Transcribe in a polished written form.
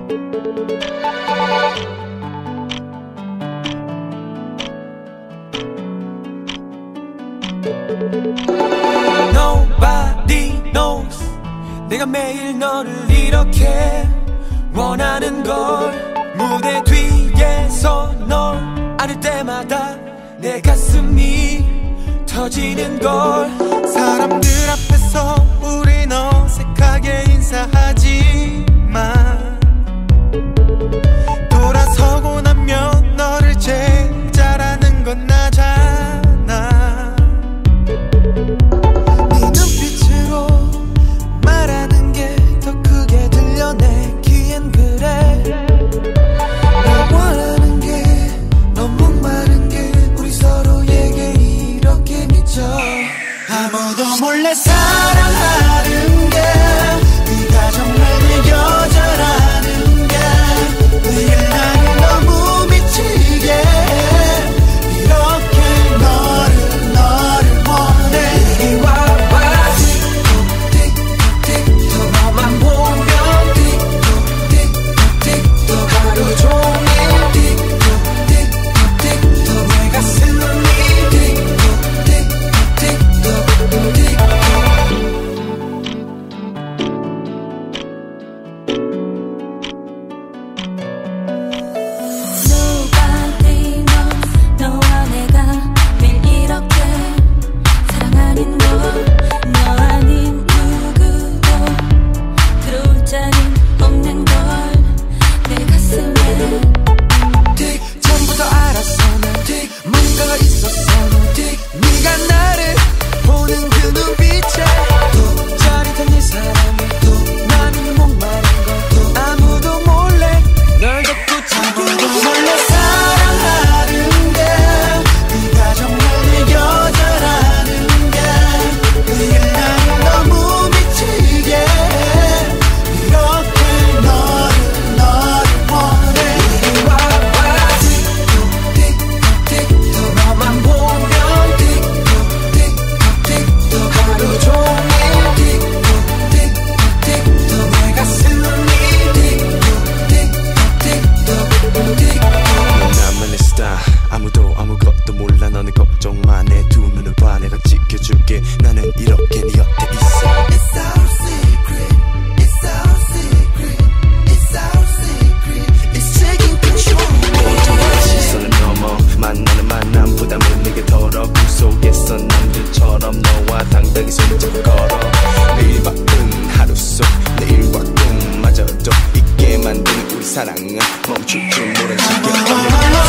Nobody knows 내가 매일 너를 이렇게 원하는 걸 무대 뒤에서 널 안을 때마다 내 가슴이 터지는 걸 사람들 앞에서 우린 어색하게 인사하지만 돌아서고 나면 너를 제일 잘하는 건 나잖아. 네 눈빛으로 말하는 게 더 크게 들려 내 귀엔 그래. 널 원하는 게 너무 많은 게 우리 서로에게 이렇게 미쳐. 아무도 몰래 사랑하는 게 네가 정말 내 여자라는 게 매일 나를 너무 미치게 이렇게 너를 원해. 이리 와봐 틱톡틱톡 너만 보면 틱톡틱톡 하루 종일 틱톡틱톡 내 가슴이 Nobody knows 너와 내가 매일 이렇게 사랑하는 걸 너 아닌 누구도 들어올 자는 없는 걸 내 가슴에 전부터 알았어 난 뭔가가 있었어 네가 나를 보는 그 눈빛에 또 짜릿한 네 사랑에 또 나는 목마른 걸 아무도 몰래 널 덮고 아무도 몰래 사랑하는 게 네가 정말 내 여자라는 게 매일 나를 너무 미치게 이렇게 너를 원해. 이리 와봐 틱톡틱톡 너만 보면 틱톡틱톡 하루 종일 틱톡틱톡 내 가슴이 나만의 스타 아무도 아무것도 몰라 너는 걱정마 내 두 눈을 봐 내가 지켜줄게 나는 이렇게 네 곁에 있어. It's our secret, it's our secret, it's our secret, it's taking control. 시선을 넘어 만나는 만남 부담은 내게 덜어 꿈 속에서 남들처럼 너와 당당히 손잡고 걸어 매일 바쁜 하루 속 내일과 꿈마저도 있게 만드는 우리 사랑은 멈출 줄 모른 지겹던